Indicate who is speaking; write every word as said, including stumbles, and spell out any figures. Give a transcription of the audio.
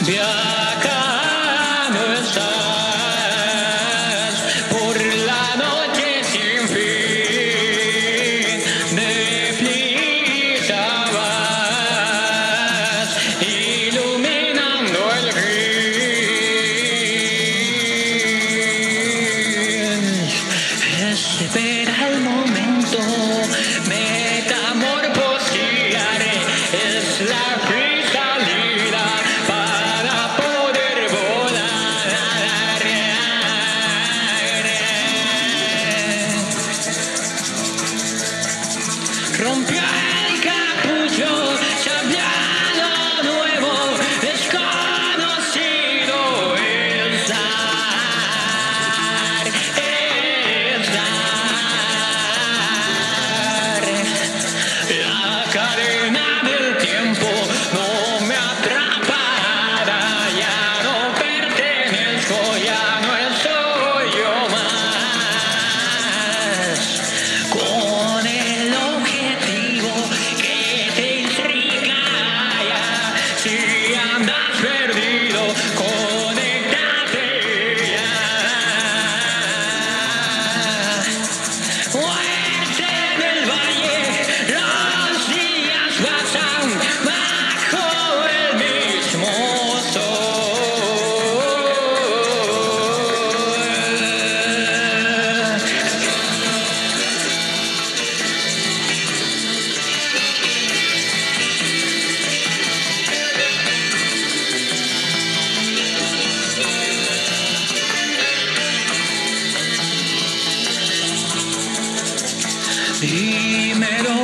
Speaker 1: De acá no estás, por la noche sin fin, deprisa vas, iluminando el fin. Espera el momento, metamorfosearé, es la cristalina para poder volar. Rompió el capullo, sabía lo nuevo, desconocido es dar, es dar. La cadena del tiempo no me atrapará, ya no pertenezco, ya no soy yo más. Con el objetivo que te intriga, ya, si andas perdido, conéctate ya. Muerte en el valle, los días pasan bajo el mismo Dímelo